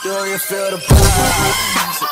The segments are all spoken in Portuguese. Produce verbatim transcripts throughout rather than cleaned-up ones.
Do you feel the vibes?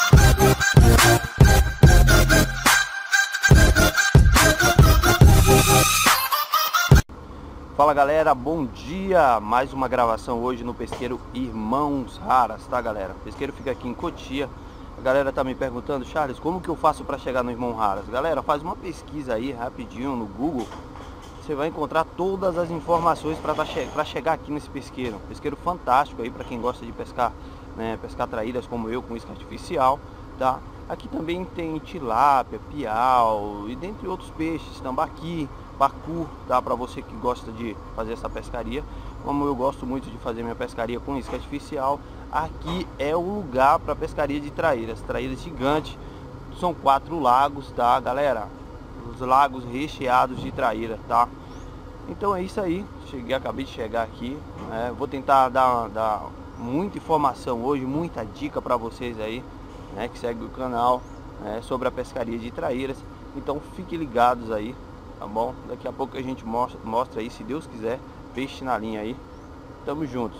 Fala galera, bom dia! Mais uma gravação hoje no pesqueiro Irmãos Raras, tá galera? O pesqueiro fica aqui em Cotia. A galera tá me perguntando, Charles, como que eu faço para chegar no Irmão Raras? Galera, faz uma pesquisa aí rapidinho no Google. Você vai encontrar todas as informações para tá che para chegar aqui nesse pesqueiro. Pesqueiro fantástico aí para quem gosta de pescar, né? Pescar traíras como eu, com isca artificial, tá? Aqui também tem tilápia, piau e dentre outros peixes, tambaqui, pacu, tá? Para você que gosta de fazer essa pescaria. Como eu gosto muito de fazer minha pescaria com isca artificial, aqui é o lugar para pescaria de traíras. Traíras gigantes, são quatro lagos, tá galera? Os lagos recheados de traíra, tá? Então é isso aí, cheguei, acabei de chegar aqui, né? Vou tentar dar, dar muita informação hoje, muita dica para vocês aí, né, que segue o canal, né, sobre a pescaria de traíras. Então fiquem ligados aí, tá bom? Daqui a pouco a gente mostra, mostra aí, se Deus quiser, peixe na linha aí. Tamo juntos.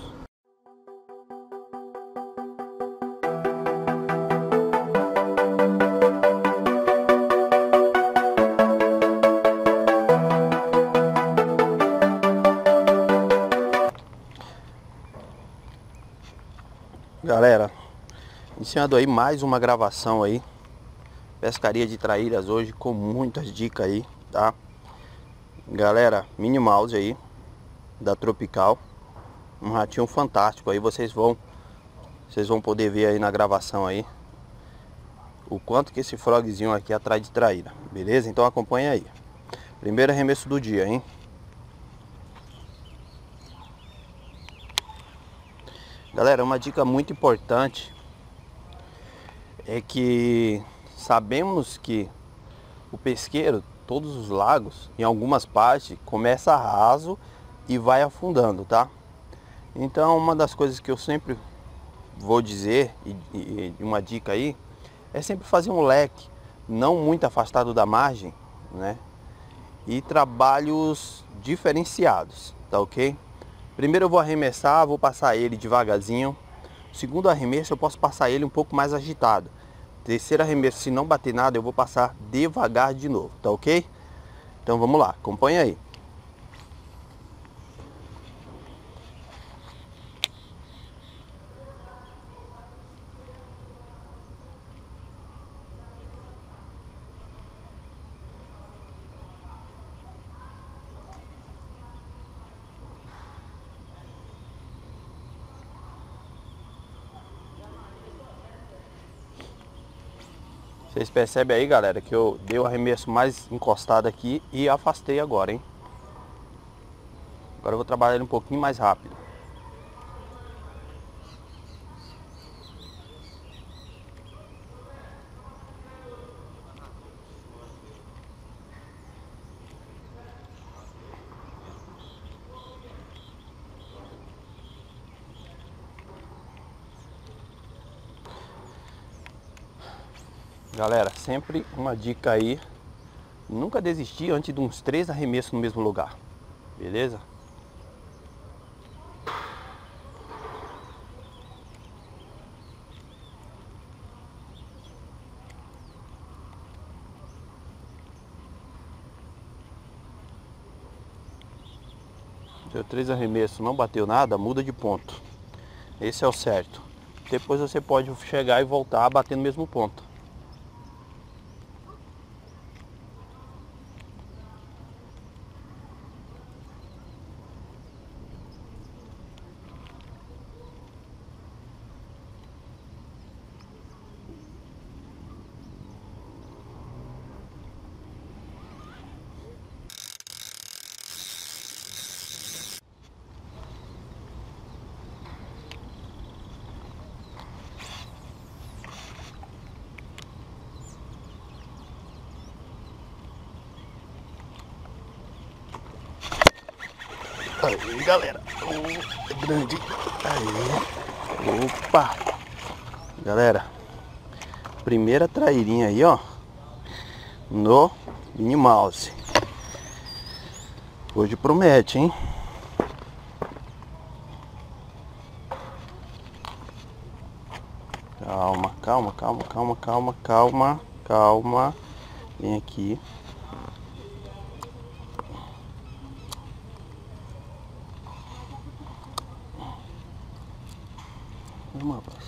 Galera, iniciando aí mais uma gravação aí, pescaria de traíras hoje com muitas dicas aí, tá? Galera, Minnie Mouse aí, da Tropical, um ratinho fantástico aí, vocês vão, vocês vão poder ver aí na gravação aí, o quanto que esse frogzinho aqui atrai de traíra, beleza? Então acompanha aí. Primeiro arremesso do dia, hein? Galera, uma dica muito importante é que sabemos que o pesqueiro, todos os lagos, em algumas partes, começa raso e vai afundando, tá? Então uma das coisas que eu sempre vou dizer, e, e uma dica aí, é sempre fazer um leque, não muito afastado da margem, né? E trabalhos diferenciados, tá ok? Primeiro eu vou arremessar, vou passar ele devagarzinho. Segundo arremesso eu posso passar ele um pouco mais agitado. Terceiro arremesso, se não bater nada, eu vou passar devagar de novo, tá ok? Então vamos lá, acompanha aí. Vocês percebem aí, galera, que eu dei o arremesso mais encostado aqui e afastei agora, hein? Agora eu vou trabalhar ele um pouquinho mais rápido. Galera, sempre uma dica aí, nunca desistir antes de uns três arremessos no mesmo lugar, beleza? Deu três arremessos, não bateu nada, muda de ponto. Esse é o certo. Depois você pode chegar e voltar a bater no mesmo ponto. Aí, galera, oh, é grande. Aí, opa, galera, primeira trairinha aí, ó, no Minnie Mouse. Hoje promete, hein? Calma, calma, calma, calma, calma, calma, calma. Vem aqui. Vamos, rapaz.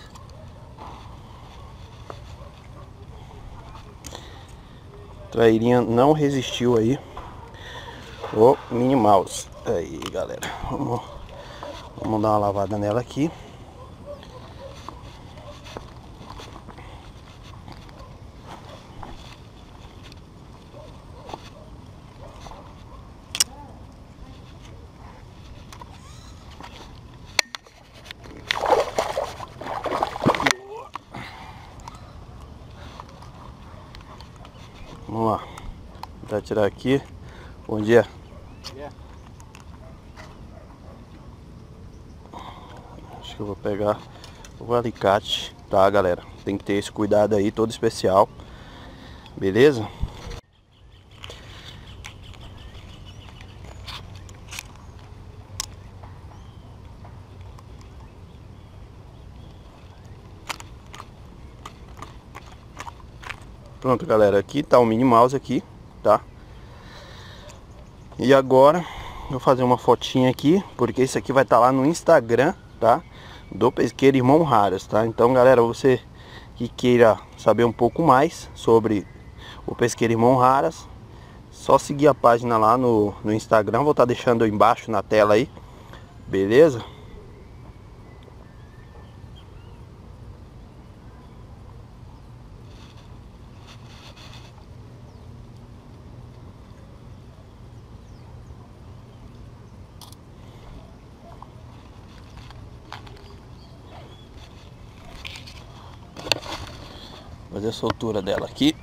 Trairinha não resistiu aí. O Minnie Mouse. Aí, galera. Vamos, vamos dar uma lavada nela aqui. Vamos lá. Vou tirar aqui. Bom dia. Yeah. Acho que eu vou pegar o alicate, tá, galera? Tem que ter esse cuidado aí, todo especial. Beleza? Pronto, galera, aqui tá o Minnie Mouse aqui, tá? E agora eu vou fazer uma fotinha aqui, porque isso aqui vai estar lá no Instagram, tá? Do Pesqueiro Irmão Raras, tá? Então, galera, você que queira saber um pouco mais sobre o Pesqueiro Irmão Raras, só seguir a página lá no, no Instagram, vou estar deixando aí embaixo na tela aí, beleza? Fazer a soltura dela aqui.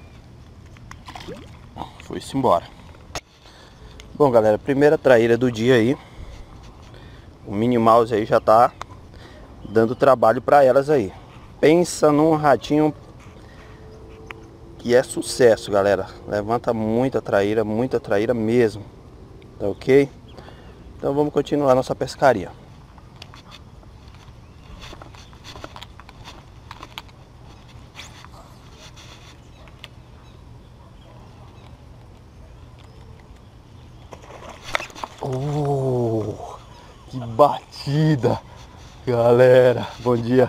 Foi-se embora. Bom, galera, primeira traíra do dia aí. O Minnie Mouse aí já tá dando trabalho para elas aí. Pensa num ratinho que é sucesso, galera. Levanta muita traíra, muita traíra mesmo. Tá ok? Então vamos continuar nossa pescaria. Oh, que batida, galera, bom dia.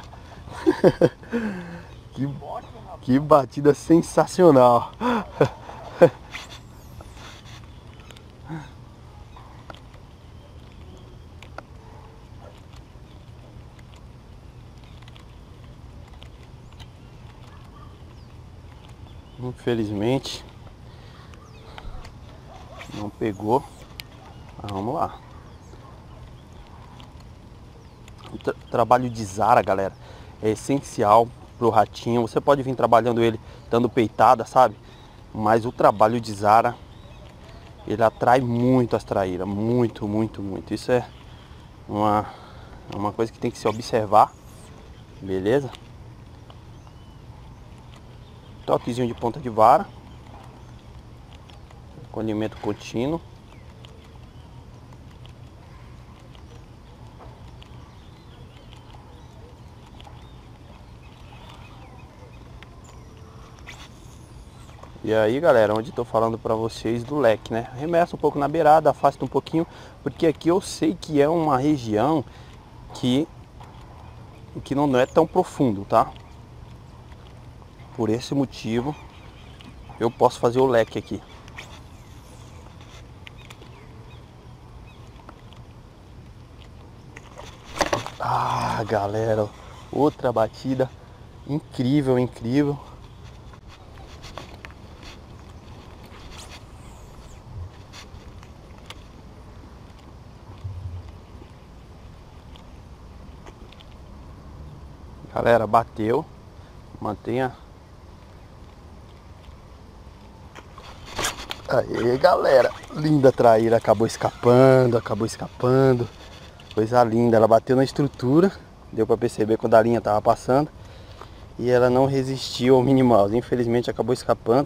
que, que batida sensacional. Infelizmente não pegou. Vamos lá. O tra trabalho de Zara, galera, é essencial pro ratinho. Você pode vir trabalhando ele dando peitada, sabe? Mas o trabalho de Zara, ele atrai muito as traíras. Muito, muito, muito. Isso é uma, uma coisa que tem que se observar. Beleza? Toquezinho de ponta de vara. Acolhimento contínuo. E aí, galera, onde estou falando para vocês do leque, né? Remessa um pouco na beirada, afasta um pouquinho, porque aqui eu sei que é uma região que, que não é tão profundo, tá? Por esse motivo, eu posso fazer o leque aqui. Ah, galera, outra batida incrível, incrível. Galera, bateu. Mantenha. Aí, galera. Linda traíra. Acabou escapando. Acabou escapando. Coisa linda. Ela bateu na estrutura. Deu pra perceber quando a linha tava passando. E ela não resistiu ao Minnie Mouse. Infelizmente acabou escapando.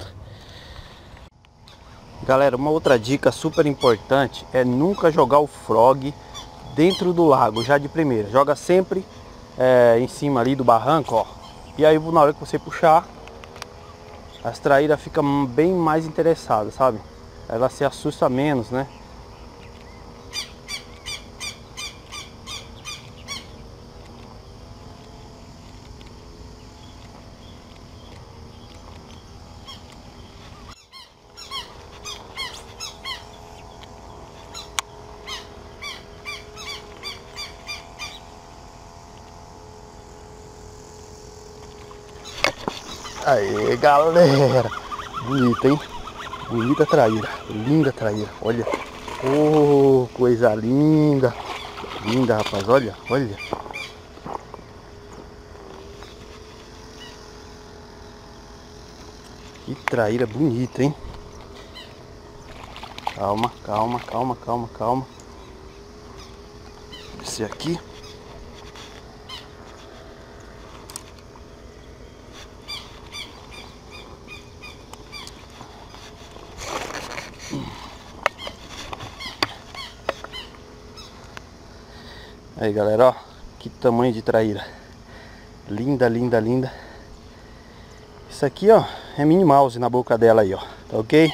Galera, uma outra dica super importante é nunca jogar o frog dentro do lago, já de primeira. Joga sempre é, em cima ali do barranco, ó. E aí na hora que você puxar, as traíras ficam bem mais interessadas, sabe? Ela se assusta menos, né? Aê, galera, bonita, hein? Bonita traíra, linda traíra, olha. Oh, coisa linda. Linda, rapaz, olha, olha. Que traíra bonita, hein? Calma, calma, calma, calma, calma. Esse aqui. Aí, galera, ó, que tamanho de traíra. Linda, linda, linda. Isso aqui, ó, é Minnie Mouse na boca dela aí, ó. Tá ok?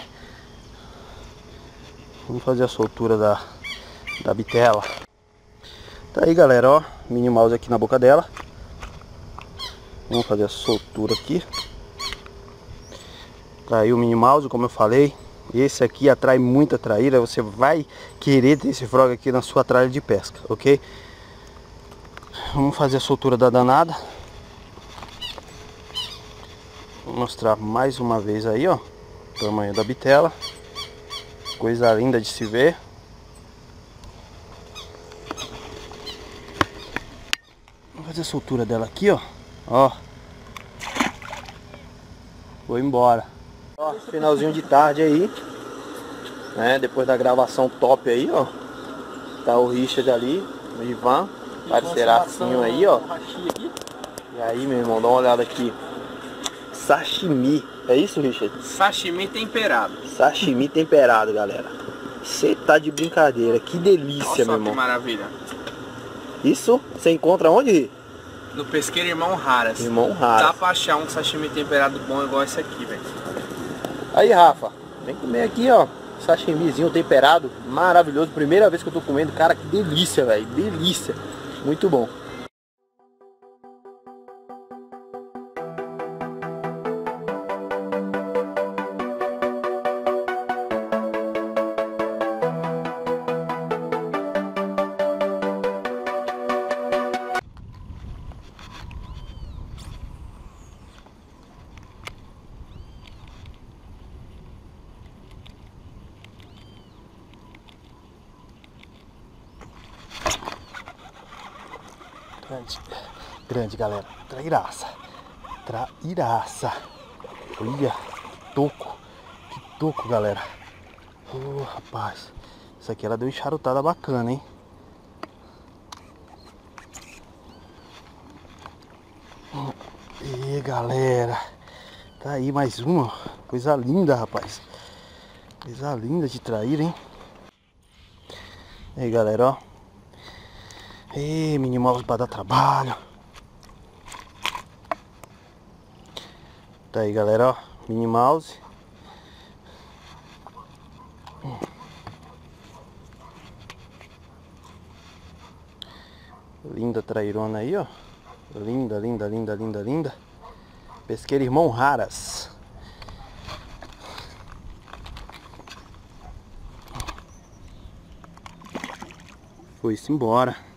Vamos fazer a soltura da, da bitela. Tá aí, galera, ó, Minnie Mouse aqui na boca dela. Vamos fazer a soltura aqui. Tá aí o Minnie Mouse, como eu falei. Esse aqui atrai muita traíra. Você vai querer ter esse frog aqui na sua tralha de pesca, ok? Vamos fazer a soltura da danada. Vou mostrar mais uma vez aí, ó, o tamanho da bitela. Coisa linda de se ver. Vamos fazer a soltura dela aqui, ó. Ó. Vou embora. Ó, finalzinho de tarde aí, né? Depois da gravação top aí, ó. Tá o Richard ali, o Ivan, parceiracinho aí, ó. E aí, meu irmão, dá uma olhada aqui. Sashimi, é isso, Richard? Sashimi temperado. Sashimi temperado, galera. Você tá de brincadeira, que delícia. Nossa, meu irmão. Que maravilha. Isso você encontra onde? No Pesqueiro Irmão Raras. Irmão Raras. Dá pra achar um sashimi temperado bom igual esse aqui, velho. Aí, Rafa, vem comer aqui, ó. Sashimizinho temperado, maravilhoso. Primeira vez que eu tô comendo, cara, que delícia, velho. Delícia. Muito bom. Grande, grande, galera. Trairaça. Trairaça. Olha, que toco. Que toco, galera. Oh, rapaz. Isso aqui ela deu uma charutada bacana, hein? E galera. Tá aí mais uma. Coisa linda, rapaz. Coisa linda de traíra, hein? E aí, galera, ó. Ei, Minnie Mouse para dar trabalho. Tá aí, galera, ó. Minnie Mouse. Linda trairona aí, ó. Linda, linda, linda, linda, linda. Pesqueiro Irmão Raras. Foi-se embora.